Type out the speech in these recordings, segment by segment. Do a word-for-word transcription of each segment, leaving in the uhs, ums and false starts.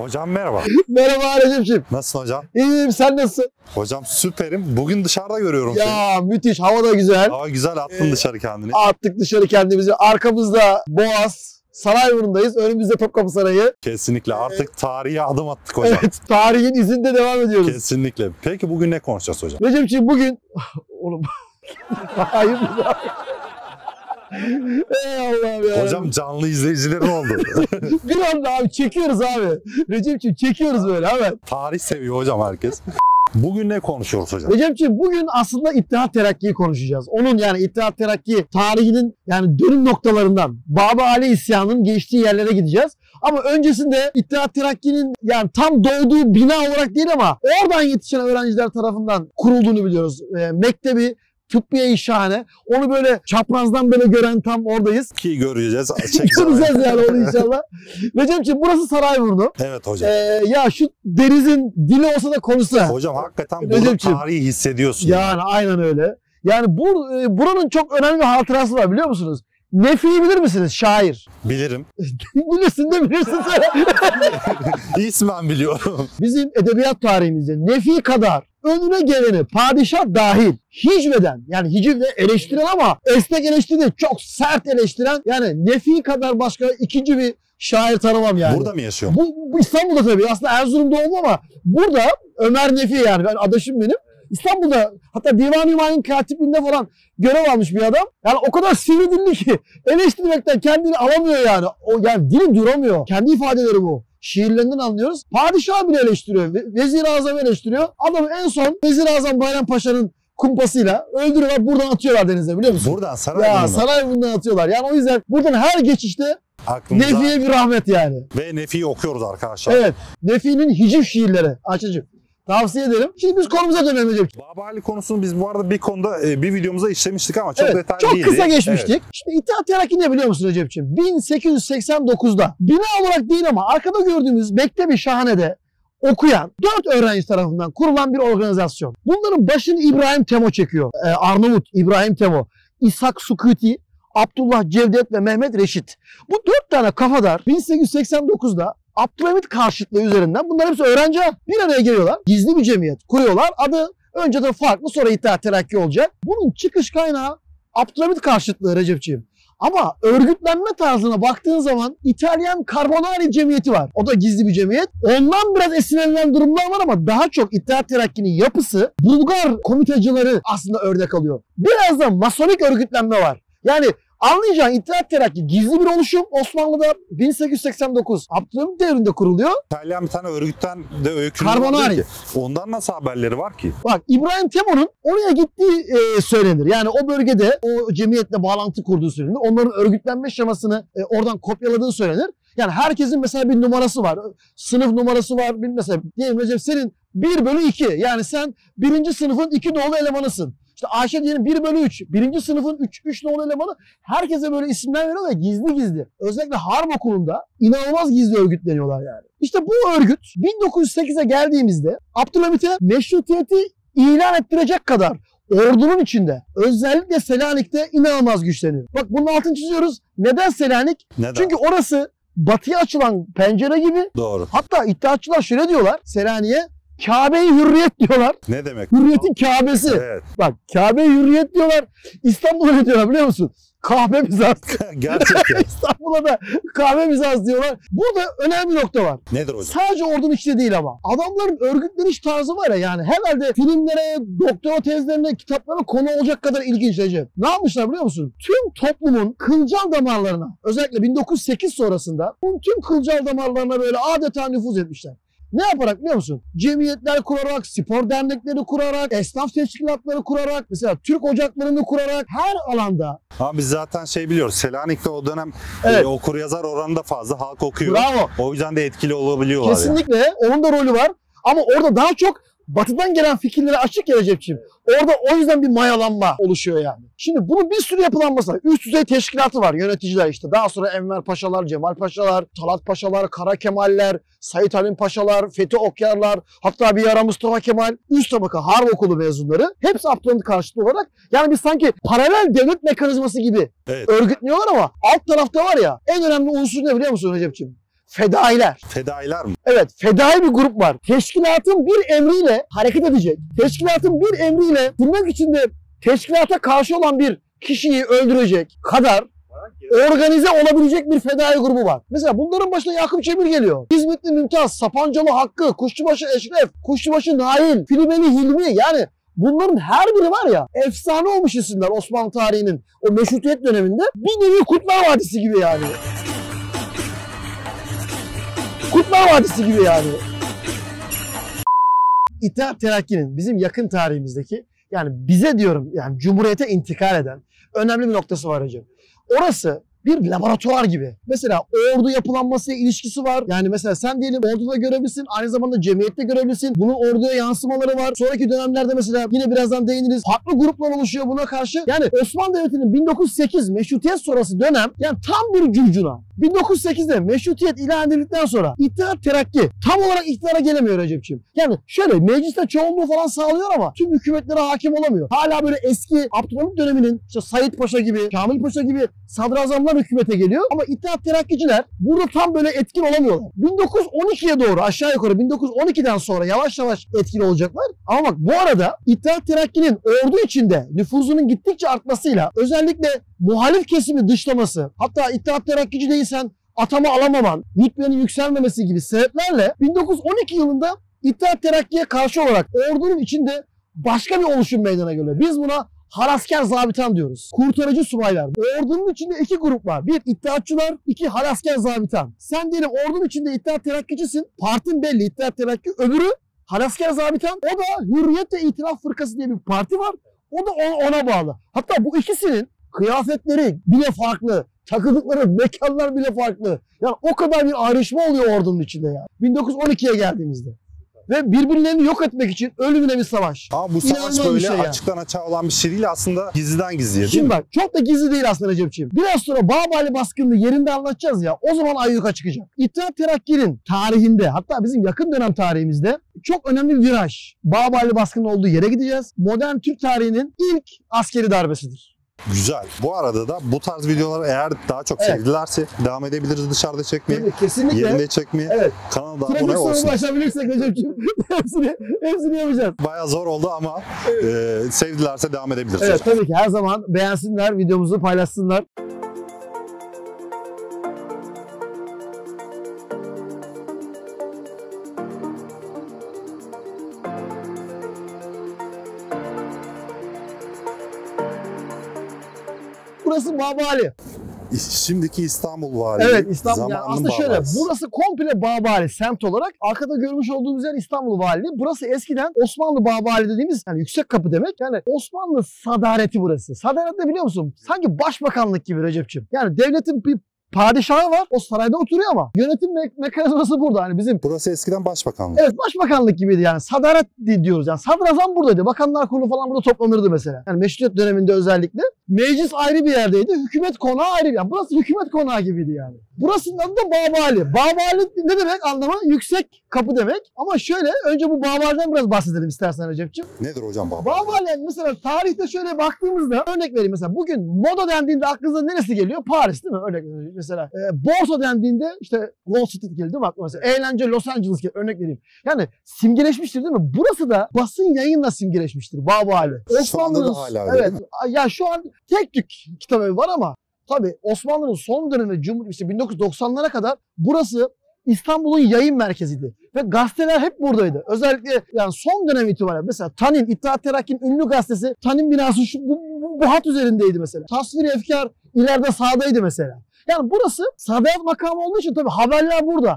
Hocam merhaba. Merhaba Recep'ciğim. Nasılsın hocam? İyiyim, sen nasılsın? Hocam süperim. Bugün dışarıda görüyorum ya, seni. Ya müthiş, hava da güzel. Hava güzel, attın ee, dışarı kendini. Attık dışarı kendimizi. Arkamızda Boğaz, Sarayburnu'ndayız. Önümüzde Topkapı Sarayı. Kesinlikle. Artık ee, tarihe adım attık hocam. Evet, tarihin izinde devam ediyoruz. Kesinlikle. Peki bugün ne konuşacağız hocam? Recep'ciğim bugün... Oğlum... Hayır mı? Ey Allah'ım ya. Hocam canlı izleyicilerin oldu. Bir anda abi çekiyoruz abi. Recep'ciğim çekiyoruz böyle hemen. Tarih seviyor hocam herkes. Bugün ne konuşuyoruz hocam? Recep'ciğim bugün aslında İttihat Terakki'yi konuşacağız. Onun yani İttihat Terakki tarihinin yani dönüm noktalarından Baba Ali isyanının geçtiği yerlere gideceğiz. Ama öncesinde İttihat Terakki'nin yani tam doğduğu bina olarak değil ama oradan yetişen öğrenciler tarafından kurulduğunu biliyoruz. E, Mektebi Tıbbiye-i Şahane. Onu böyle çaprazdan böyle gören tam oradayız. Ki göreceğiz. Göreceğiz yani onu inşallah. Recep'ciğim burası Sarayburnu. Evet hocam. Ee, ya şu denizin dili olsa da konuşsa. Hocam hakikaten burada tarihi hissediyorsun. Yani, yani aynen öyle. Yani bu e, buranın çok önemli bir hatırası var biliyor musunuz? Nefi'yi bilir misiniz? Şair. Bilirim. Bilirsin de bilirsin sen. İsmen biliyorum. Bizim edebiyat tarihimizde Nefi kadar önüne geleni padişah dahil hicveden yani hicivle eleştiren ama esnek eleştiren çok sert eleştiren yani Nefi kadar başka ikinci bir şair tanımam yani. Burada mı yaşıyor? Bu, bu İstanbul'da tabii aslında Erzurum doğumlu ama burada Ömer Nefi yani ben adaşım benim. İstanbul'da hatta Divan-ı Hümayun katipliğinde falan görev almış bir adam. Yani o kadar sivri dilli ki eleştirmekten kendini alamıyor yani. O yani dili duramıyor. Kendi ifadeleri bu. Şiirlerinden anlıyoruz. Padişah bile eleştiriyor. Vezir-i Azam eleştiriyor. Adamı en son Vezir-i Azam Bayrampaşa'nın kumpasıyla öldürüyorlar. Buradan atıyorlar denize biliyor musun? Buradan Sarayburnu'ndan. Ya Sarayburnu'ndan atıyorlar. Yani o yüzden buradan her geçişte aklımıza... Nefi'ye bir rahmet yani. Ve Nefi'yi okuyoruz arkadaşlar. Evet. Nefi'nin hiciv şiirleri. Açıcım. Tavsiye ederim. Şimdi biz konumuza dönelim Recep. Baba Ali konusunu biz bu arada bir konuda bir videomuzda işlemiştik ama çok evet, detaylı çok değildi. Çok kısa geçmiştik. Evet. Şimdi İttihat Terakki ne biliyor musun Recep'ciğim? bin sekiz yüz seksen dokuzda bina olarak değil ama arkada gördüğümüz Mektebi Şahane'de okuyan dört öğrenci tarafından kurulan bir organizasyon. Bunların başını İbrahim Temo çekiyor. Ee, Arnavut İbrahim Temo, İshak Sukuti, Abdullah Cevdet ve Mehmet Reşit. Bu dört tane kafadar bin sekiz yüz seksen dokuzda Abdülhamit karşıtlığı üzerinden bunlar hepsi öğrenci bir araya geliyorlar. Gizli bir cemiyet kuruyorlar. Adı önceden farklı sonra İttihat Terakki olacak. Bunun çıkış kaynağı Abdülhamit karşıtlığı Recep'ciğim. Ama örgütlenme tarzına baktığın zaman İtalyan Carbonari cemiyeti var. O da gizli bir cemiyet. Ondan biraz esinlenilen durumlar var ama daha çok İttihat Terakki'nin yapısı Bulgar komitacıları aslında örnek alıyor. Biraz da masonik örgütlenme var. Yani anlayacağın İttihat Terakki gizli bir oluşum. Osmanlı'da bin sekiz yüz seksen dokuz Abdülhamit devrinde kuruluyor. İtalyan bir tane örgütten de öykünün Carbonari. Ki. Ondan nasıl haberleri var ki? Bak İbrahim Temo'nun oraya gittiği e, söylenir. Yani o bölgede o cemiyetle bağlantı kurduğu söylenir. Onların örgütlenme şemasını e, oradan kopyaladığı söylenir. Yani herkesin mesela bir numarası var. Sınıf numarası var. Mesela diyelim Recep senin bir bölü iki. Yani sen birinci sınıfın iki nolu elemanısın. İşte Ayşe diyelim bir bölü üç. Birinci sınıfın üç nolu elemanı herkese böyle isimler veriyorlar gizli gizli. Özellikle Harp Okulu'nda inanılmaz gizli örgütleniyorlar yani. İşte bu örgüt bin dokuz yüz sekize geldiğimizde Abdülhamit'e meşrutiyeti ilan ettirecek kadar ordunun içinde özellikle Selanik'te inanılmaz güçleniyor. Bak bunun altını çiziyoruz. Neden Selanik? Neden? Çünkü orası batıya açılan pencere gibi. Doğru. Hatta İttihatçılar şöyle diyorlar Selanik'e. Kabe-i Hürriyet diyorlar. Ne demek? Hürriyetin Kabe'si. Evet. Bak Kabe-i Hürriyet diyorlar. İstanbul'a ne diyorlar biliyor musun? Kahve Bizans. Gerçekten. İstanbul'a da kahve Bizans diyorlar. Burada önemli bir nokta var. Nedir hocam? Sadece ordunun içinde değil ama. Adamların örgütleniş tarzı var ya yani herhalde filmlere, doktora tezlerine, kitaplara konu olacak kadar ilginç Recep. Ne yapmışlar biliyor musun? Tüm toplumun kılcal damarlarına özellikle bin dokuz yüz sekiz sonrasında tüm kılcal damarlarına böyle adeta nüfuz etmişler. Ne yaparak biliyor musun? Cemiyetler kurarak, spor dernekleri kurarak, esnaf teşkilatları kurarak, mesela Türk ocaklarını kurarak her alanda. Ama biz zaten şey biliyoruz, Selanik'te o dönem evet. e, okur yazar oranı da fazla, halk okuyor. Bravo. O yüzden de etkili olabiliyorlar. Kesinlikle yani. Onun da rolü var ama orada daha çok Batı'dan gelen fikirlere açık ya Recep'ciğim. Orada o yüzden bir mayalanma oluşuyor yani. Şimdi bunun bir sürü yapılanması var. Üst düzey teşkilatı var, yöneticiler işte. Daha sonra Enver Paşalar, Cemal Paşalar, Talat Paşalar, Kara Kemaller, Sait Halim Paşalar, Fethi Okyarlar, hatta bir ara Mustafa Kemal, üst tabaka Harp Okulu mezunları. Hepsi Abdülhamit karşıtı olarak. Yani biz sanki paralel devlet mekanizması gibi evet. örgütleniyorlar ama alt tarafta var ya en önemli unsur ne biliyor musun Recep'ciğim? fedailer. Fedailer mi? Evet, fedai bir grup var. Teşkilatın bir emriyle hareket edecek. Teşkilatın bir emriyle tırnak içinde teşkilata karşı olan bir kişiyi öldürecek kadar organize olabilecek bir fedai grubu var. Mesela bunların başına Yakup Çemir geliyor. İzmitli Mümtaz, Sapancalı Hakkı, Kuşçubaşı Eşref, Kuşçubaşı Nail, Filibeli Hilmi, yani bunların her biri var ya efsane olmuş isimler Osmanlı tarihinin o meşrutiyet döneminde. Bir nevi Kurtlar Vadisi gibi yani. Kurtlar Vadisi gibi yani. İttihat Terakki'nin bizim yakın tarihimizdeki, yani bize diyorum, yani Cumhuriyete intikal eden önemli bir noktası var hocam. Orası bir laboratuvar gibi. Mesela ordu yapılanmasıyla ilişkisi var. Yani mesela sen diyelim orduda görevlisin, aynı zamanda cemiyette görevlisin. Bunun orduya yansımaları var. Sonraki dönemlerde mesela yine birazdan değiniriz. Farklı gruplar oluşuyor buna karşı. Yani Osmanlı Devleti'nin bin dokuz yüz sekiz meşrutiyet sonrası dönem, yani tam bir curcuna. bin dokuz yüz sekizde meşrutiyet ilan edildikten sonra İttihat Terakki tam olarak iktidara gelemiyor Recep'ciğim. Yani şöyle mecliste çoğunluğu falan sağlıyor ama tüm hükümetlere hakim olamıyor. Hala böyle eski Abdülhamit döneminin işte Said Paşa gibi, Kamil Paşa gibi sadrazamlar hükümete geliyor. Ama İttihat Terakkiciler burada tam böyle etkin olamıyorlar. bin dokuz yüz on ikiye doğru aşağı yukarı bin dokuz yüz on ikiden sonra yavaş yavaş etkin olacaklar. Ama bak bu arada İttihat Terakki'nin ordu içinde nüfuzunun gittikçe artmasıyla özellikle muhalif kesimi dışlaması, hatta İttihat Terakkici değilsen atama alamaman, rütbenin yükselmemesi gibi sebeplerle bin dokuz yüz on iki yılında İttihat Terakki'ye karşı olarak ordunun içinde başka bir oluşum meydana geliyor. Biz buna halasker zabitan diyoruz. Kurtarıcı subaylar. Ordunun içinde iki grup var. Bir İttihatçılar, iki halasker zabitan. Sen diyelim ordunun içinde İttihat Terakkicisin. Partin belli İttihat Terakki. Öbürü halasker zabitan. O da Hürriyet ve İtilaf Fırkası diye bir parti var. O da ona bağlı. Hatta bu ikisinin kıyafetleri bile farklı. Takıldıkları mekanlar bile farklı. Yani o kadar bir ayrışma oluyor ordunun içinde ya. bin dokuz yüz on ikiye geldiğimizde. Ve birbirlerini yok etmek için ölümüne bir savaş. Ama bu savaş İnanılmaz böyle bir şey açıktan açığa olan bir şey değil, aslında gizliden gizliye değil Şimdi mi? bak çok da gizli değil aslında Recep'ciğim. Biraz sonra Babali baskınını yerinde anlatacağız ya, o zaman ayyuka çıkacak. İttihat Terakki'nin tarihinde, hatta bizim yakın dönem tarihimizde çok önemli bir viraj. Babali baskının olduğu yere gideceğiz. Modern Türk tarihinin ilk askeri darbesidir. Güzel. Bu arada da bu tarz videoları eğer daha çok Evet. sevdilerse devam edebiliriz dışarıda çekmeye. Tabii, kesinlikle. Yerinde çekmeye. Evet. Kanala da Trafik abone sorunu olsun. aşabilirsek Recep'ciğim hepsini, hepsini yapacağız. Bayağı zor oldu ama e, sevdilerse devam edebiliriz. Evet, hocam. tabii ki her zaman beğensinler, videomuzu paylaşsınlar. Burası Babali. Şimdiki İstanbul Valiliği. Evet, İstanbul. Yani zamanının aslında şöyle, Babalisi. burası komple Babali semt olarak. Arkada görmüş olduğumuz yer İstanbul Valiliği. Burası eskiden Osmanlı Babali dediğimiz, yani yüksek kapı demek. Yani Osmanlı sadareti burası. Sadaret ne biliyor musun? Sanki başbakanlık gibi Recep'ciğim. Yani devletin bir padişahı var. O sarayda oturuyor ama yönetim me- mekanizması burada. Hani bizim Burası eskiden başbakanlık. Evet, başbakanlık gibiydi yani. Sadaret diyoruz yani. Sadrazam buradaydı. Bakanlar Kurulu falan burada toplanırdı mesela. Yani meşrutiyet döneminde özellikle. Meclis ayrı bir yerdeydi. Hükümet konağı ayrı bir yer. Burası hükümet konağı gibiydi yani. Burasının adı da Babali. Babali ne demek anlamı? Yüksek kapı demek. Ama şöyle, önce bu Babali'den biraz bahsedelim istersen Recep'ciğim. Nedir hocam Babali? Babali mesela tarihte şöyle baktığımızda, örnek vereyim mesela, bugün moda dendiğinde aklınıza neresi geliyor? Paris değil mi? Örnek vereyim. Mesela e, borsa dendiğinde işte Wall Street geliyor değil mi aklıma? Mesela eğlence Los Angeles geliyor. Örnek vereyim. Yani simgeleşmiştir değil mi? Burası da basın yayınla simgeleşmiştir Babali. Şu anda da hala öyle evet, değil mi? ya şu an tek tük kitabevi var ama tabii Osmanlı'nın son dönemi Cumhuriyet işte bin dokuz yüz doksanlara kadar burası İstanbul'un yayın merkeziydi. Ve gazeteler hep buradaydı. Özellikle yani son dönem itibariyle mesela Tanin, İttihat Terakki'nin ünlü gazetesi Tanin binası şu, bu, bu, bu hat üzerindeydi mesela. Tasvir-i Efkar ileride sağdaydı mesela. Yani burası sadaret makamı olduğu için tabii haberler burada.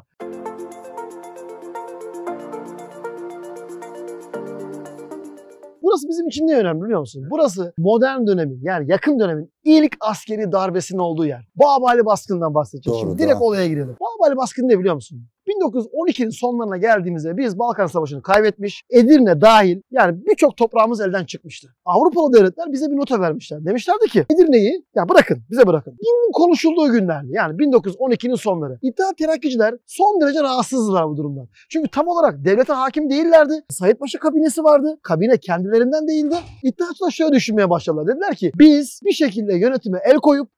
Burası bizim için ne önemli biliyor musun? Burası modern dönemin, yani yakın dönemin ilk askeri darbesinin olduğu yer. Babali baskından bahsedeceğiz. Doğru, Şimdi direkt doğru. olaya girelim. Babali baskını ne biliyor musun? bin dokuz yüz on ikinin sonlarına geldiğimizde biz Balkan Savaşı'nı kaybetmiş, Edirne dahil yani birçok toprağımız elden çıkmıştı. Avrupalı devletler bize bir nota vermişler. Demişlerdi ki Edirne'yi ya bırakın, bize bırakın. Dinin konuşulduğu günlerdi. Yani bin dokuz yüz on ikinin sonları. İttihat Terakkiciler son derece rahatsızdılar bu durumdan. Çünkü tam olarak devlete hakim değillerdi. Said Paşa kabinesi vardı. Kabine kendilerinden değildi. İttihatçılar şöyle düşünmeye başladılar. Dediler ki biz bir şekilde yönetime el koyup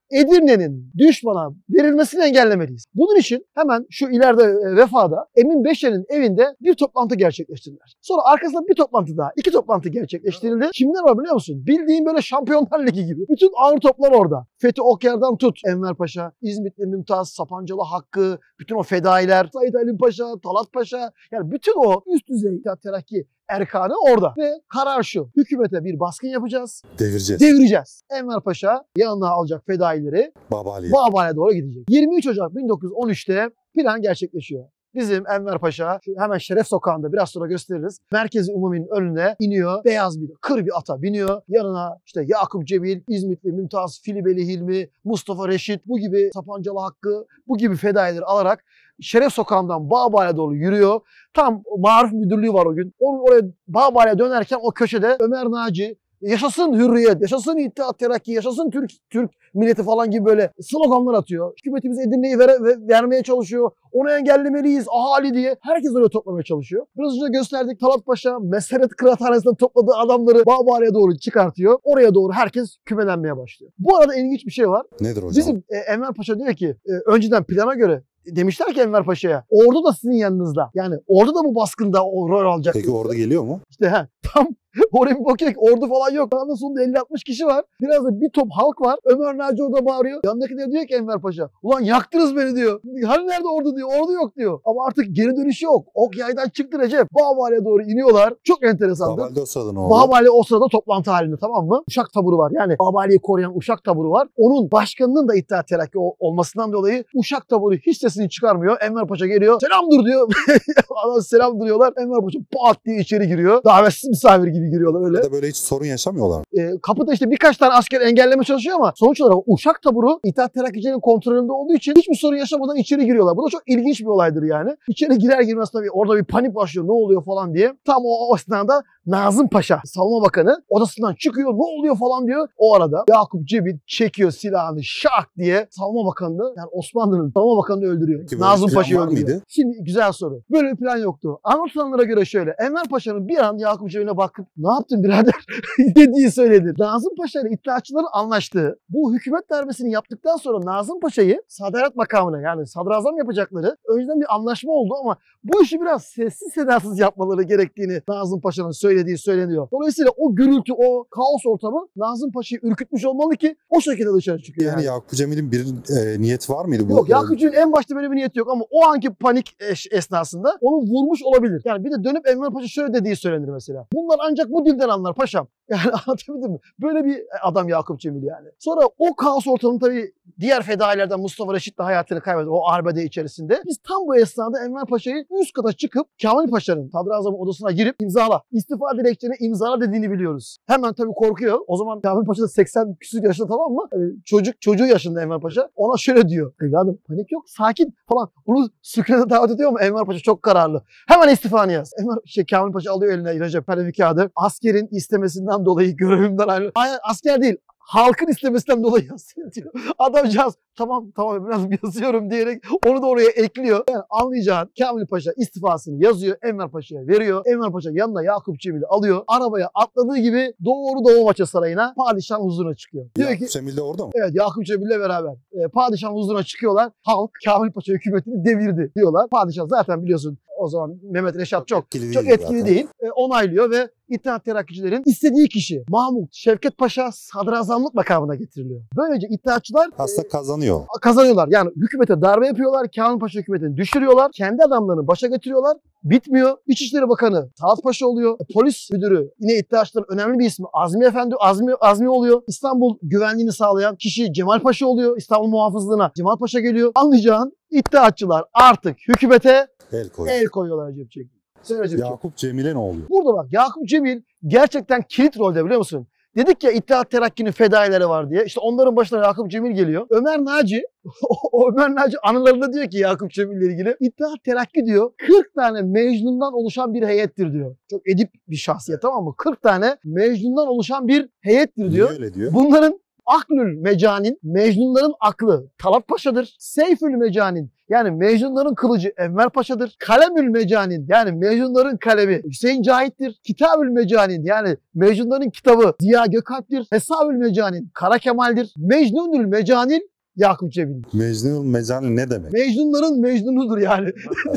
Edirne'nin düşmana verilmesini engellemeliyiz. Bunun için hemen şu ileride e, Vefa'da Emin Beşer'in evinde bir toplantı gerçekleştirdiler. Sonra arkasında bir toplantı daha, iki toplantı gerçekleştirildi. Kimler var biliyor musun? Bildiğin böyle Şampiyonlar Ligi gibi. Bütün ağır toplar orada. Fethi Okyar'dan tut, Enver Paşa, İzmitli Mümtaz, Sapancalı Hakkı, bütün o fedailer, Said Halim Paşa, Talat Paşa, yani bütün o üst düzey İttihat Terakki erkanı orada. Ve karar şu, hükümete bir baskın yapacağız. Devireceğiz. Devireceğiz. Enver Paşa yanına alacak fedaileri Babali'ye. Babali'ye doğru gidecek. yirmi üç Ocak bin dokuz yüz on üçte plan gerçekleşiyor. Bizim Enver Paşa hemen Şeref Sokağı'nda biraz sonra gösteririz. Merkezi Umumi'nin önüne iniyor. Beyaz bir kır bir ata biniyor. Yanına işte Yakup Cemil, İzmitli Mümtaz, Filibeli Hilmi, Mustafa Reşit, bu gibi Sapancalı Hakkı, bu gibi fedaileri alarak Şeref Sokağı'ndan Bağbali'ye doğru yürüyor. Tam Marif Müdürlüğü var o gün. Onun oraya Bağbali'ye dönerken o köşede Ömer Naci, yaşasın hürriyet, yaşasın İttihat Terakki, yaşasın Türk Türk milleti falan gibi böyle sloganlar atıyor. Hükümetimiz Edirne'yi ver, ver, vermeye çalışıyor. Onu engellemeliyiz ahali diye. Herkes oraya toplamaya çalışıyor. Biraz önce gösterdik, Talat Paşa Meseret Kıraathanesi'nden topladığı adamları Bağbali'ye doğru çıkartıyor. Oraya doğru herkes kümelenmeye başlıyor. Bu arada ilginç bir şey var. Nedir hocam? Bizim e, Enver Paşa diyor ki e, önceden plana göre demişler ki Enver Paşa'ya, ordu da sizin yanınızda. Yani ordu da bu baskında o rol alacak. Peki orada geliyor mu? İşte he, tam oraya bir bakıyor ki ordu falan yok. Daha sonunda elli altmış kişi var. Biraz da bir top halk var. Ömer Naci orada bağırıyor. Yanındaki de diyor ki Enver Paşa, ulan yaktınız beni diyor. Hani nerede ordu diyor. Ordu yok diyor. Ama artık geri dönüş yok. Ok yaydan çıktı Recep. Bağbali'ye doğru iniyorlar. Çok enteresandı. Bağbali'de o sırada ne oldu? Bağbali o sırada toplantı halinde, tamam mı? Uşak taburu var. Yani Bağbali'yi koruyan Uşak taburu var. Onun başkanının da İttihat Terakki olmasından dolayı Uşak taburu hiç sesini çıkarmıyor. Enver Paşa geliyor. Selam dur diyor. Adam selam duruyorlar. Enver Paşa pat diye içeri giriyor. Davetsiz misafir gibi giriyorlar öyle. Ya da böyle hiç sorun yaşamıyorlar. E, kapıda işte birkaç tane asker engelleme çalışıyor ama sonuç olarak Uşak taburu İttihat Terakkicilerin kontrolünde olduğu için hiçbir sorun yaşamadan içeri giriyorlar. Bu da çok ilginç bir olaydır yani. İçeri girer girmez tabii orada bir panik başlıyor. Ne oluyor falan diye. Tam o, o esnada Nazım Paşa, Savunma Bakanı odasından çıkıyor. Ne oluyor falan diyor. O arada Yakup Cemil çekiyor silahını şak diye Savunma Bakanı'nı, yani Osmanlı'nın Savunma Bakanı'nı öldürüyor. Peki, Nazım Paşa'yı var öldürüyor. mıydı? Şimdi güzel soru. Böyle bir plan yoktu. Anlatılanlara göre şöyle. Enver Paşa'nın bir an Yakup Cemil'e bakıp ne yaptın birader dediği söylenir. Nazım Paşa ile İttihatçıların anlaştığı, bu hükümet darbesini yaptıktan sonra Nazım Paşa'yı Sadaret makamına, yani sadrazam yapacakları önceden bir anlaşma oldu ama bu işi biraz sessiz sedasız yapmaları gerektiğini Nazım Paşa'nın söylediği söyleniyor. Dolayısıyla o gürültü, o kaos ortamı Nazım Paşa'yı ürkütmüş olmalı ki o şekilde dışarı çıkıyor. Yani, Yani, Yakup Cemil'in bir e, niyeti var mıydı? Bu yok, Yakup Cemil'in en başta böyle bir niyeti yok ama o anki panik eş, esnasında onu vurmuş olabilir. Yani bir de dönüp Enver Paşa şöyle dediği söylenir mesela. Bunlar ancak bu dilden anlar paşam. Yani anlatabildim mi? Böyle bir adam Yakup Cemil yani. Sonra o kaos ortamını tabii diğer fedailerden Mustafa Reşit de hayatını kaybetti o arbede içerisinde. Biz tam bu esnada Enver Paşa'yı üst kata çıkıp Kamil Paşa'nın sadrazamın odasına girip imzala, istifa dilekçeni imzala dediğini biliyoruz. Hemen tabii korkuyor. O zaman Kamil Paşa da seksen küsur yaşında, tamam mı? Yani çocuk çocuğu yaşında Enver Paşa. Ona şöyle diyor. Evladım panik yok, sakin falan. Onu sükûnete davet ediyor ama Enver Paşa çok kararlı. Hemen istifanı yaz. Enver şey, Kamil Paşa alıyor eline Recep kalemi kağıdı. Askerin istemesinden dolayı görevimden ayrı. Hayır, asker değil. Halkın istemesinden dolayı yazıyor diyor. Adamcağız tamam tamam biraz yazıyorum diyerek onu da oraya ekliyor. Yani anlayacağın Kamil Paşa istifasını yazıyor. Enver Paşa'ya veriyor. Enver Paşa yanına Yakup Cemil'i alıyor. Arabaya atladığı gibi doğru Dolmabahçe Sarayı'na padişahın huzuruna çıkıyor. Diyor Yakup ki, Cemil de orada mı? evet, Yakup Cemil'le beraber e, padişahın huzuruna çıkıyorlar. Halk Kamil Paşa hükümetini devirdi diyorlar. Padişah zaten biliyorsun o zaman Mehmet Reşat çok Etkili çok değil etkili zaten. değil. E, onaylıyor ve İttihat Terakkicilerin istediği kişi Mahmut Şevket Paşa sadrazamlık makamına getiriliyor. Böylece İttihatçılar Aslında kazanıyor. e, kazanıyorlar. Yani hükümete darbe yapıyorlar. Kamil Paşa hükümetini düşürüyorlar. Kendi adamlarını başa getiriyorlar. Bitmiyor. İçişleri Bakanı Talat Paşa oluyor. E, polis müdürü yine İttihatçıların önemli bir ismi Azmi Efendi Azmi, Azmi oluyor. İstanbul güvenliğini sağlayan kişi Cemal Paşa oluyor. İstanbul muhafızlığına Cemal Paşa geliyor. Anlayacağın İttihatçılar artık hükümete El koyuyor. el koyuyorlar Recep Çelik. Söyle Recep Çelik. Yakup Cemil'e ne oluyor? Burada bak Yakup Cemil gerçekten kilit rolde, biliyor musun? Dedik ya İttihat Terakki'nin fedaileri var diye. İşte onların başına Yakup Cemil geliyor. Ömer Naci, o Ömer Naci anılarında diyor ki Yakup Cemil'le ilgili İttihat Terakki diyor kırk tane Mecnun'dan oluşan bir heyettir diyor. Çok edip bir şahsiyet, tamam mı? kırk tane Mecnun'dan oluşan bir heyettir diyor. Niye öyle diyor? Bunların Aklül Mecanin, Mecnunların aklı Talat Paşa'dır. Seyfül Mecanin, yani Mecnunların kılıcı Enver Paşa'dır. Kalemül Mecanin, yani Mecnunların kalemi Hüseyin Cahit'tir. Kitabül Mecanin, yani Mecnunların kitabı Ziya Gökalp'tir. Hesabül Mecanin Kara Kemal'dir. Mecnunül Mecanin Yakup Cemil. Mecnun Mecanin ne demek? Mecnunların Mecnunudur yani.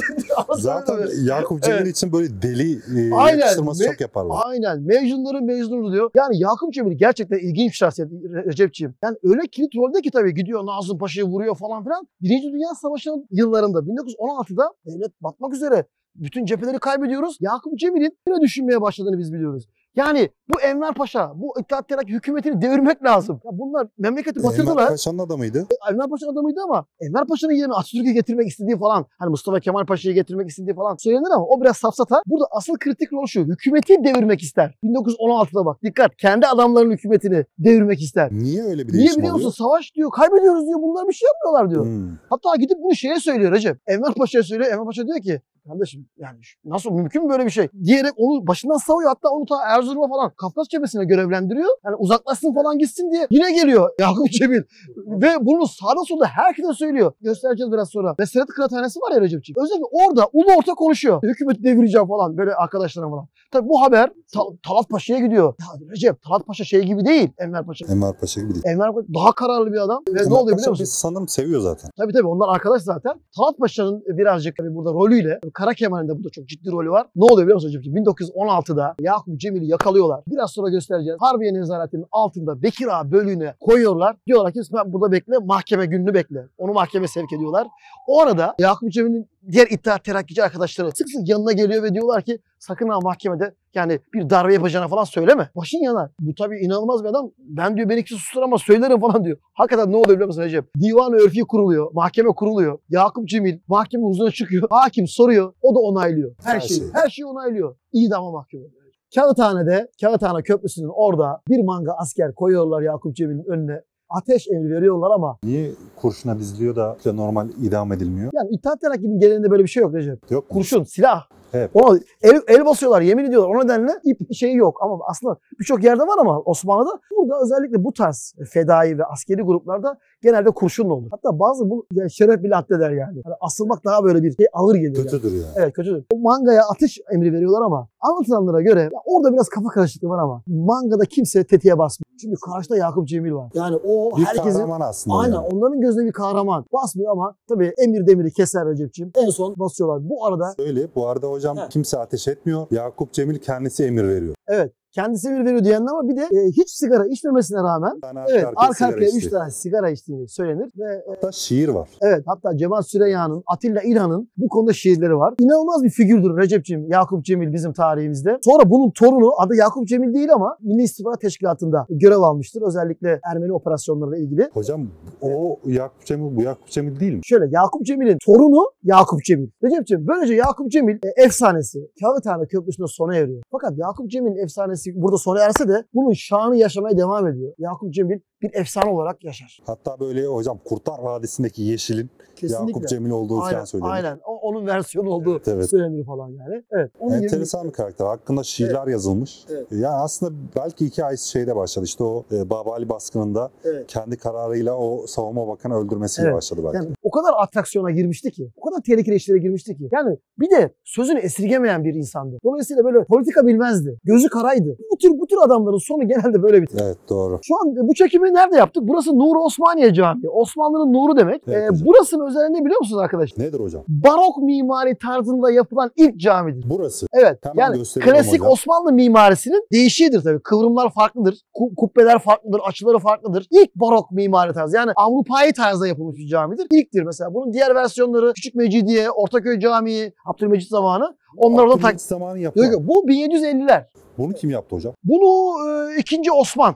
Zaten Yakup Cemil Evet. için böyle deli e, Aynen. yakıştırması Me- çok yaparlar. Aynen. Mecnunların Mecnunudur diyor. Yani Yakup Cemil gerçekten ilginç bir şahsiyet Recep'ciğim. Yani öyle kilit rolde ki tabii gidiyor Nazım Paşa'yı vuruyor falan filan. Birinci Dünya Savaşı'nın yıllarında bin dokuz yüz on altıda devlet batmak üzere. Bütün cepheleri kaybediyoruz. Yakup Cemil'in yine düşünmeye başladığını biz biliyoruz. Yani bu Enver Paşa, bu İttihat Terakki hükümetini devirmek lazım. Ya bunlar memleketi Enver batırdılar. Paşa'nın adamıydı. Enver Paşa'nın adamıydı ama Enver Paşa'nın yerine Atatürk'ü getirmek istediği falan, hani Mustafa Kemal Paşa'yı getirmek istediği falan söylenir ama o biraz safsata. Burada asıl kritik rol şu: hükümeti devirmek ister. bin dokuz yüz on altıda bak dikkat, kendi adamlarının hükümetini devirmek ister. Niye öyle bir Niye değişim biliyor musun? oluyor? Savaş diyor, kaybediyoruz diyor, bunlar bir şey yapmıyorlar diyor. Hmm. Hatta gidip bunu şeye söylüyor Recep. Enver Paşa'ya söylüyor. Enver Paşa diyor ki kardeşim yani nasıl mümkün mü böyle bir şey? Diyerek onu başından savuyor. Hatta onu ta Erzurum'a falan Kafkas cephesine görevlendiriyor. Yani uzaklaşsın falan gitsin diye yine geliyor Yakup Cemil. Ve bunu sağda solda herkese söylüyor. Göstereceğiz biraz sonra. Ve Serhat Kıraathanesi var ya Recep'ciğim. Özellikle orada ulu orta konuşuyor. Hükümeti devireceğim falan böyle arkadaşlarına falan. Tabii bu haber Ta- Talat Paşa'ya gidiyor. Ya Recep, Talat Paşa şey gibi değil Enver Paşa. Enver Paşa gibi değil. Enver Paşa daha kararlı bir adam. Ve Enver ne oluyor Paşa biliyor musun? biz sanırım seviyor zaten. Tabii tabii onlar arkadaş zaten. Talat Paşa'nın birazcık tabii burada rolüyle, Kara Kemal'in de burada çok ciddi rolü var. Ne oluyor biliyor musun hocam? bin dokuz yüz on altıda Yakup Cemil'i yakalıyorlar. Biraz sonra göstereceğiz. Harbiye Nezaretinin altında Bekir Ağa bölüğüne koyuyorlar. Diyorlar ki sen burada bekle, mahkeme gününü bekle. Onu mahkeme sevk ediyorlar. O arada Yakup Cemil'in diğer İttihat Terakkici arkadaşları sık sık yanına geliyor ve diyorlar ki sakın ha mahkemede yani bir darbe yapacağına falan söyleme. Başın yanar. Bu tabii inanılmaz bir adam. Ben diyor beni kimse susturamaz söylerim falan diyor. Hakikaten ne oluyor biliyor musun Recep? Divan-ı Örfi kuruluyor. Mahkeme kuruluyor. Yakup Cemil mahkeme huzuruna çıkıyor. Hakim soruyor. O da onaylıyor. Her, Her şeyi. şeyi. Her şeyi onaylıyor. İdama mahkum oluyor. Kağıthane'de, Kağıthane Köprüsü'nün orada bir manga asker koyuyorlar Yakup Cemil'in önüne. Ateş emri veriyorlar ama Niye kurşuna diziliyor da işte normal idam edilmiyor? yani İttihat Terakki'nin geleneğinde böyle bir şey yok Recep. Yok mu? Kurşun, silah. Evet. Ona el, el basıyorlar, yemin ediyorlar. O nedenle ip şeyi yok. Ama aslında birçok yerde var ama Osmanlı'da burada özellikle bu tarz fedai ve askeri gruplarda genelde kurşunla olur. Hatta bazı bu yani şeref bile addeder yani. Yani asılmak daha böyle bir şey ağır gelir. Yani. Kötüdür yani. Evet kötüdür. O mangaya atış emri veriyorlar ama anlatılanlara göre ya orada biraz kafa karışıklığı var ama mangada kimse tetiğe basmıyor. Çünkü karşıda Yakup Cemil var. Yani o Bir herkesin kahraman aslında. aynen yani. onların gözünde bir kahraman. Basmıyor ama tabii emir demiri keser Recep'ciğim. En son basıyorlar. Bu arada Öyle. Bu arada hocam He. kimse ateş etmiyor. Yakup Cemil kendisi emir veriyor. evet kendisi emir veriyor diyenler ama bir de e, hiç sigara içmemesine rağmen Bir tane evet arkaya arka sigara arkaya üç içti. tane sigara içtiğini söylenir ve e, Hatta şiir var. evet hatta Cemal Süreyya'nın, Atilla İlhan'ın bu konuda şiirleri var. İnanılmaz bir figürdür Recep'ciğim Yakup Cemil bizim tarihimizde. Sonra bunun torunu adı Yakup Cemil değil ama Milli İstihbarat Teşkilatı'nda görev almıştır. Özellikle Ermeni operasyonlarıyla ilgili. Hocam o Yakup Cemil bu Yakup Cemil değil mi? Şöyle Yakup Cemil'in torunu Yakup Cemil. Recep'ciğim böylece Yakup Cemil e, efsanesi Kağıthane Köprüsü'nde sona eriyor. Fakat Yakup Cemil'in efsanesi burada sona erse de bunun şanı yaşamaya devam ediyor. Yakup Cemil bir efsane olarak yaşar. Hatta böyle hocam Kurtlar Vadisi'ndeki Yeşil'in Kesinlikle. Yakup Cemil olduğu Aynen, falan söylenir. aynen. O, onun versiyonu olduğu Evet, evet. söylenir falan yani. Evet. Onun gibi- Enteresan bir karakter. Hakkında şiirler yazılmış. Evet. Yani aslında belki hikayesi şeyde başladı. İşte o e, Babali baskınında Evet. kendi kararıyla o savunma bakanı öldürmesiyle Evet. başladı belki. Yani o kadar atraksiyona girmişti ki, o kadar tehlikeli işlere girmişti ki. Yani bir de sözünü esirgemeyen bir insandı. Dolayısıyla böyle politika bilmezdi. Gözü karaydı. Bu tür bu tür adamların sonu genelde böyle biter. Evet doğru. Şu an bu çekimi nerede yaptık? Burası Nur Osmaniye Camii. Osmanlı'nın nuru demek. Evet Ee, hocam. burasının özelliğini biliyor musunuz arkadaşlar? Nedir hocam? Barok mimari tarzında yapılan ilk camidir. Burası. Evet. Hemen yani gösterelim klasik hocam. Osmanlı mimarisinin değişiğidir tabii. Kıvrımlar farklıdır. ku- Kubbeler farklıdır. Açıları farklıdır. İlk barok mimari tarzı. Yani Avrupa'yı tarzda yapılmış bir camidir. İlktir mesela. Bunun diğer versiyonları Küçük Mecidiye, Ortaköy Camii, Abdülmecit zamanı. Onlar da tak... Abdülhamit zamanı yapma. Yok, yok, bu bin yedi yüz elliler. Bunu kim yaptı hocam? Bunu e, ikinci Osman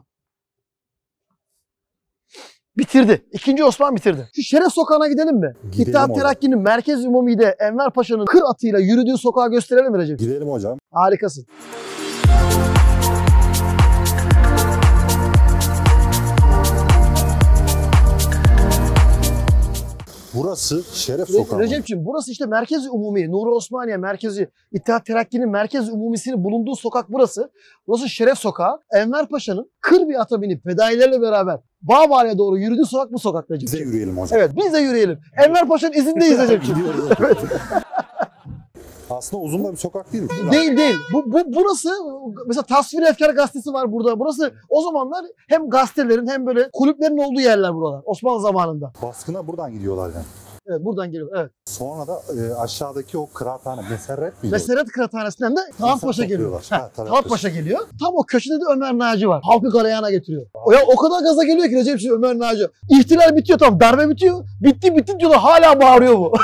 bitirdi. İkinci Osman bitirdi. Şu Şeref Sokağı'na gidelim mi? Gidelim İttihat hocam. Terakki'nin Merkez Umumi'de Enver Paşa'nın kır atıyla yürüdüğü sokağı gösterelim mi Recep? Gidelim hocam. Harikasın. Burası Şeref Re- Sokağı. Recep'ciğim burası işte Merkez Umumi, Nuri Osmaniye Merkezi, İttihat Terakki'nin Merkez Umumisinin bulunduğu sokak burası. Burası Şeref Sokağı. Enver Paşa'nın kır bir ata binip fedailerle beraber Bağbali'ye doğru yürüdüğü sokak bu sokak Recep. Biz de yürüyelim hocam. Evet biz de yürüyelim. Enver Paşa'nın izindeyiz Recep'ciğim. Evet. Aslında uzun da bir sokak değil mi? Değil değil. Bu, bu burası mesela Tasvir Efkar gazetesi var burada. Burası o zamanlar hem gazetelerin hem böyle kulüplerin olduğu yerler buralar. Osmanlı zamanında. Baskına buradan gidiyorlar yani. Evet buradan geliyor. Evet. Sonra da e, aşağıdaki o kıraathane, Meserret miydi? Meserret Kıraathanesi'nden de Talat Paşa geliyor. topluyorlar. Heh, Ha, Talat Talat Paşa. Paşa geliyor. Tam o köşede de Ömer Naci var. Halkı galeyana getiriyor. O, ya, o kadar gaza geliyor ki Recep'ciğim Ömer Naci. İhtilal bitiyor tamam. Darbe bitiyor. Bitti bitti diyorlar. Hala bağırıyor bu.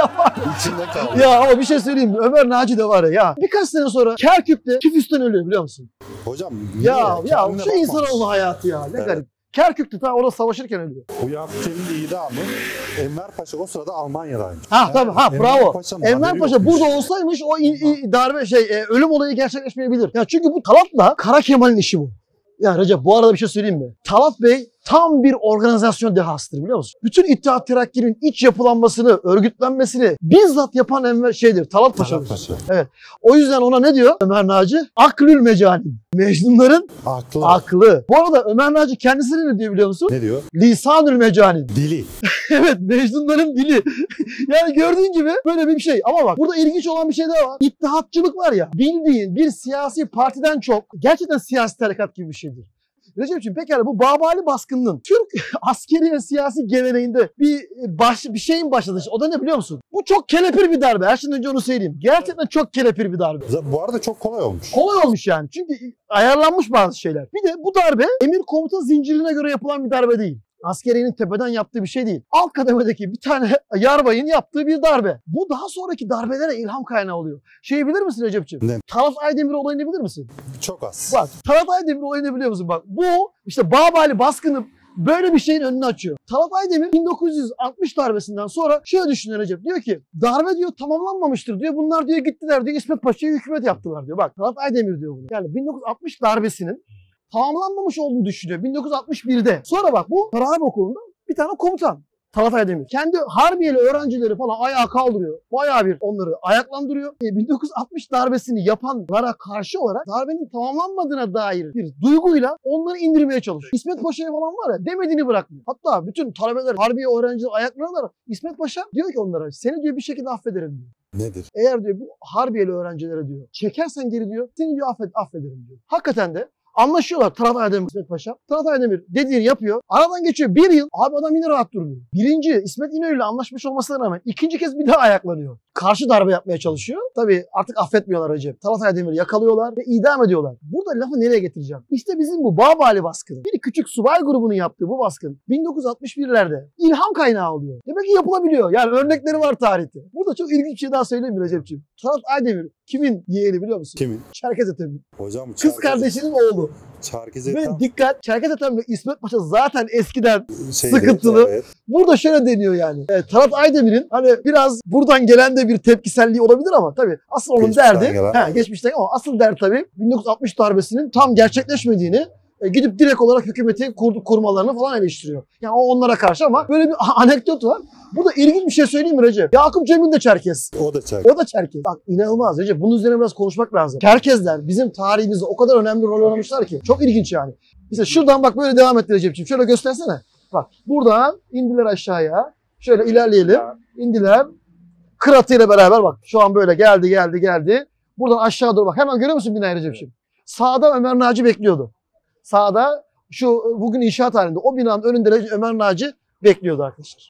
İçinde kaldı. Ya ama bir şey söyleyeyim mi? Ömer Naci de var ya. ya birkaç sene sonra Kerkük'te tifüsten ölüyor biliyor musun? Hocam niye? Ya ya Kendine şu bakmamış. insanoğlu hayatı ya. Ne Evet. garip. Kerkük'te ta orada savaşırken ölüyor. Bu Yakup Çelik'in idamı Enver Paşa o sırada Almanya'daymış. Ha tabii ha Enver bravo. Paşa'nın Enver haberi Paşa yokmuş. burada olsaymış o in- in- darbe şey e, ölüm olayı gerçekleşmeyebilir. Ya çünkü bu Talat'la Kara Kemal'in işi bu. Ya Recep bu arada bir şey söyleyeyim mi? Talat Bey tam bir organizasyon dehasıdır biliyor musun? Bütün İttihat Terakki'nin iç yapılanmasını, örgütlenmesini bizzat yapan Enver şeydir. Talat Talat Paşa'dır. Paşa. O yüzden ona ne diyor Ömer Naci? Aklül mecanin. Mecnunların Aklı. aklı. Bu arada Ömer Naci kendisine ne diyor biliyor musun? Ne diyor? Lisanül mecanin. Dili. Evet Mecnunların dili. Yani gördüğün gibi böyle bir şey. Ama bak burada ilginç olan bir şey daha var. İttihatçılık var ya bildiğin bir siyasi partiden çok gerçekten siyasi tarikat gibi bir şeydir. Recep'ciğim pekala bu Babali baskınının Türk askeri ve siyasi geleneğinde bir baş, bir şeyin başladığı o da ne biliyor musun? Bu çok kelepir bir darbe. Her şeyden önce onu söyleyeyim. Gerçekten çok kelepir bir darbe. Bu arada çok kolay olmuş. Kolay olmuş yani. Çünkü ayarlanmış bazı şeyler. Bir de bu darbe emir komuta zincirine göre yapılan bir darbe değil. Askeriyenin tepeden yaptığı bir şey değil. Alt kademedeki bir tane yarbayın yaptığı bir darbe. Bu daha sonraki darbelere ilham kaynağı oluyor. Şeyi bilir misin Recep'ciğim? Ne? Talat Aydemir olayını bilir misin? Çok az. Bak Talat Aydemir olayını biliyor musun? Bak bu işte Babali baskını böyle bir şeyin önünü açıyor. Talat Aydemir bin dokuz yüz altmış darbesinden sonra şöyle düşünüyor Recep. Diyor ki darbe diyor tamamlanmamıştır diyor. Bunlar diyor gittiler diyor İsmet Paşa'ya hükümet yaptılar diyor. Bak Talat Aydemir diyor bunu. Yani bin dokuz yüz altmış darbesinin tamamlanmamış olduğunu düşünüyor bin dokuz yüz altmış birde. Sonra bak bu Harp Okulu'nda bir tane komutan. Talat Aydemir. Kendi Harbiyeli öğrencileri falan ayağa kaldırıyor. Bayağı bir onları ayaklandırıyor. E, bin dokuz yüz altmış darbesini yapanlara karşı olarak darbenin tamamlanmadığına dair bir duyguyla onları indirmeye çalışıyor. İsmet Paşa'ya falan var ya demediğini bırakmıyor. Hatta bütün talebeler, Harbiye öğrencileri ayaklanıyorlar. İsmet Paşa diyor ki onlara seni diyor bir şekilde affederim diyor. Nedir? Eğer diyor bu Harbiyeli öğrencilere diyor çekersen geri diyor seni diyor affed, affederim diyor. Hakikaten de anlaşıyorlar Talat Aydemir, İsmet Paşa. Talat Aydemir dediğini yapıyor. Aradan geçiyor bir yıl. Abi adam yine rahat durmuyor. Birinci İsmet İnönü ile anlaşmış olmasına rağmen ikinci kez bir daha ayaklanıyor. Karşı darbe yapmaya çalışıyor. Tabii artık affetmiyorlar Recep. Talat Aydemir'i yakalıyorlar ve idam ediyorlar. Burada lafı nereye getireceğim? İşte bizim bu Babali baskını. Bir küçük subay grubunun yaptığı bu baskın bin dokuz yüz altmış birlerde ilham kaynağı oluyor. Demek ki yapılabiliyor. Yani örnekleri var tarihte. Burada çok ilginç bir şey daha söyleyeyim mi Recep'ciğim? Talat Aydemir kimin yeğeni biliyor musun? Kimin? Çerkez Ethem'in. Hocam Kız Çerkez- kardeşinin oğlu. Çerkez Ve Ethem dikkat Çerkez Ethem'le İsmet Paşa zaten eskiden şeydi, sıkıntılı. evet. Burada şöyle deniyor yani. Evet, Talat Aydemir'in hani biraz buradan gelen de bir tepkiselliği olabilir ama tabii asıl onun Geçmişten derdi, gelen. he, geçmişten ama asıl dert tabii bin dokuz yüz altmış darbesinin tam gerçekleşmediğini e, gidip direkt olarak hükümeti kur, kurmalarını falan eleştiriyor. Yani o onlara karşı ama böyle bir anekdot var. Burada ilginç bir şey söyleyeyim mi Recep? Yakup Cemil de Çerkez. O da Çerkez. O da Çerkez. Bak inanılmaz Recep. Bunun üzerine biraz konuşmak lazım. Çerkezler bizim tarihimizde o kadar önemli rol oynamışlar ki. Çok ilginç yani. Mesela şuradan bak böyle devam et Recep'ciğim. Şöyle göstersene. Bak buradan indiler aşağıya. Şöyle ilerleyelim. İndiler. Kıratıyla beraber bak. Şu an böyle geldi geldi geldi. Buradan aşağı doğru bak. Hemen görüyor musun binayı Recep'ciğim? Sağda Ömer Naci bekliyordu. Sağda şu bugün inşaat halinde o binanın önünde Ömer Naci bekliyordu arkadaşlar.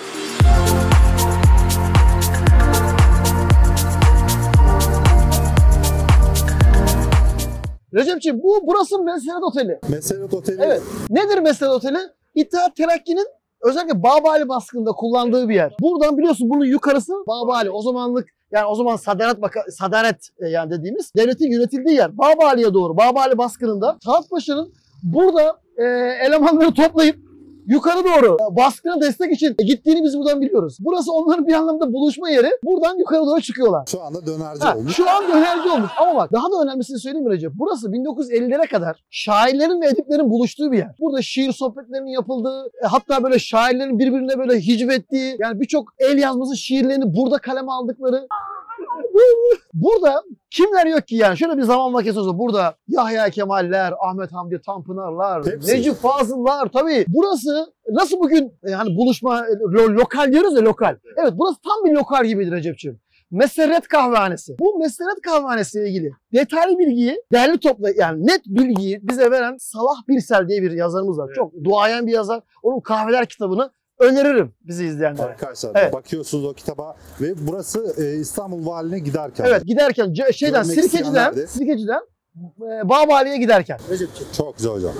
Recep'ciğim bu burası Meseret Oteli. Meseret Oteli. Evet. Nedir Meseret Oteli? İttihat Terakki'nin özellikle Babali baskında kullandığı bir yer. Buradan biliyorsun bunun yukarısı Babali. O zamanlık yani o zaman Sadaret Baka, Sadaret yani dediğimiz devletin yönetildiği yer. Babali'ye doğru Babali baskınında Talat Paşa'nın burada e, elemanları toplayıp yukarı doğru baskına destek için gittiğini biz buradan biliyoruz. Burası onların bir anlamda buluşma yeri. Buradan yukarı doğru çıkıyorlar. Şu anda dönerci Ha, olmuş. şu an dönerci olmuş. Ama bak daha da önemlisini söyleyeyim mi Recep? Burası bin dokuz yüz ellilere kadar şairlerin ve ediplerin buluştuğu bir yer. Burada şiir sohbetlerinin yapıldığı, e, hatta böyle şairlerin birbirine böyle hicvettiği, yani birçok el yazması şiirlerini burada kaleme aldıkları Burada kimler yok ki yani? Şöyle bir zaman makinesi olsa burada Yahya Kemaller, Ahmet Hamdi Tanpınarlar, Hepsi. Necip Fazıllar tabii. Burası nasıl bugün yani buluşma lo- lokal diyoruz ya lokal. Evet burası tam bir lokal gibidir Recep'ciğim. Meseret Kahvehanesi. Bu Meseret Kahvehanesi ile ilgili detaylı bilgiyi, değerli topla yani net bilgiyi bize veren Salah Birsel diye bir yazarımız var. Evet. Çok duayen bir yazar. Onun Kahveler kitabını öneririm bizi izleyenlere. Arkadaşlar Evet. bakıyorsunuz o kitaba ve burası e, İstanbul Valiliğine giderken. Evet giderken ce- şeyden Görmek Sirkeci'den, isteyenler de- Sirkeci'den e, Bağbali'ye giderken. Recep'ciğim. Çok güzel hocam.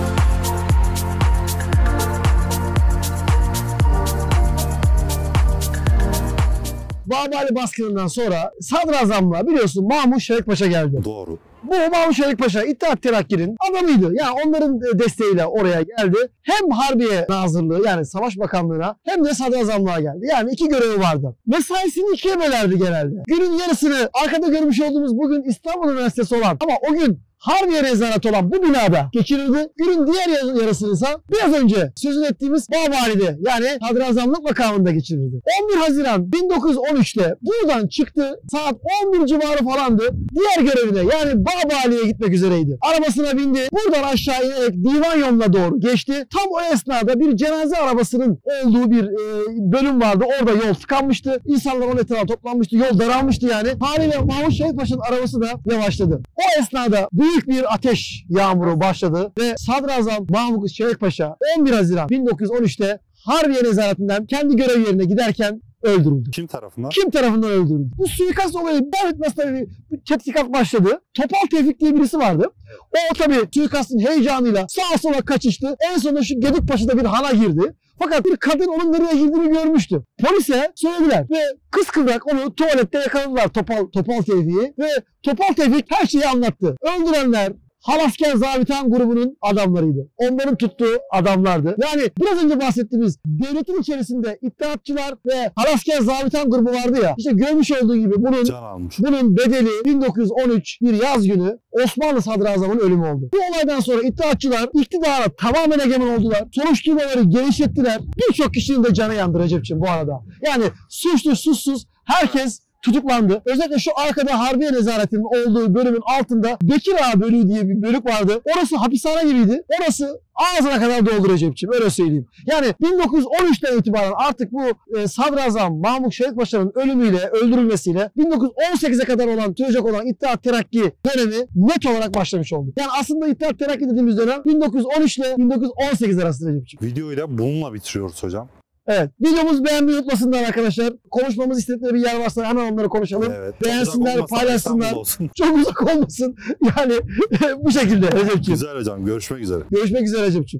Bağbali baskınından sonra sadrazamlığa biliyorsun Mahmut Şevket Paşa geldi. Doğru. Bu Mahmut Şevket Paşa İttihat Terakki'nin adamıydı. Yani onların desteğiyle oraya geldi. Hem Harbiye Nazırlığı yani Savaş Bakanlığı'na hem de sadrazamlığa geldi. Yani iki görevi vardı. Mesaisini ikiye bölerdi genelde. Günün yarısını arkada görmüş olduğumuz bugün İstanbul Üniversitesi olan ama o gün Harbiye Rezaneti olan bu binada geçirirdi. Günün diğer yarısını ise biraz önce sözünü ettiğimiz Bağbali'de yani Sadrazamlık makamında geçirirdi. on bir Haziran bin dokuz yüz on üçte buradan çıktı. Saat on bir civarı falandı. Diğer görevine yani Bağbali'ye gitmek üzereydi. Arabasına bindi. Buradan aşağı inerek divan yoluna doğru geçti. Tam o esnada bir cenaze arabasının olduğu bir e, bölüm vardı. Orada yol tıkanmıştı. İnsanlar onun etrafına toplanmıştı. Yol daralmıştı yani. Haliyle Mahmut Şevket Paşa'nın arabası da yavaşladı. O esnada büyük bir ateş yağmuru başladı ve Sadrazam Mahmut Şevket Paşa on bir Haziran bin dokuz yüz on üçte Harbiye Nezareti'nden kendi görev yerine giderken öldürüldü. Kim tarafından? Kim tarafından öldürüldü? Bu suikast olayı devam etmesine bir tetkikat başladı. Topal Tevfik diye birisi vardı. O tabii suikastın heyecanıyla sağa sola kaçıştı. En sonunda şu Gedikpaşa'da bir hana girdi. Fakat bir kadın onun nereye girdiğini görmüştü. Polise söylediler ve kıskıvrak onu tuvalette yakaladılar Topal, Topal Tevfik'i ve Topal Tevfik her şeyi anlattı. Öldürenler Halasker Zabitan grubunun adamlarıydı. Onların tuttuğu adamlardı. Yani biraz önce bahsettiğimiz devletin içerisinde İttihatçılar ve Halasker Zabitan grubu vardı ya. İşte görmüş olduğu gibi bunun Can almış. bunun bedeli bin dokuz yüz on üç bir yaz günü Osmanlı Sadrazamı'nın ölümü oldu. Bu olaydan sonra İttihatçılar iktidara tamamen egemen oldular. Soruşturmaları genişlettiler. Birçok kişinin de canı yandı Recep'ciğim bu arada. Yani suçlu suçsuz herkes tutuklandı. Özellikle şu arkada Harbiye Nezareti'nin olduğu bölümün altında Bekir Ağa bölüğü diye bir bölük vardı. Orası hapishane gibiydi. Orası ağzına kadar doldu Recep'ciğim. Öyle söyleyeyim. Yani bin dokuz yüz on üçten itibaren artık bu e, Sadrazam Mahmut Şevket Paşa'nın ölümüyle, öldürülmesiyle bin dokuz yüz on sekize kadar olan sürecek olan İttihat Terakki dönemi net olarak başlamış oldu. Yani aslında İttihat Terakki dediğimiz dönem bin dokuz yüz on üç ile bin dokuz yüz on sekiz arası Recep'ciğim. Videoyu da bununla bitiriyoruz hocam. Evet. Videomuzu beğenmeyi unutmasınlar arkadaşlar. Konuşmamızı istedikleri bir yer varsa hemen onları konuşalım. Evet. Beğensinler, Uzak olmasa paylaşsınlar. İstanbul olsun. Çok uzak olmasın. Yani bu şekilde Recep'ciğim. Güzel hocam. Görüşmek üzere. Görüşmek üzere Recep'ciğim.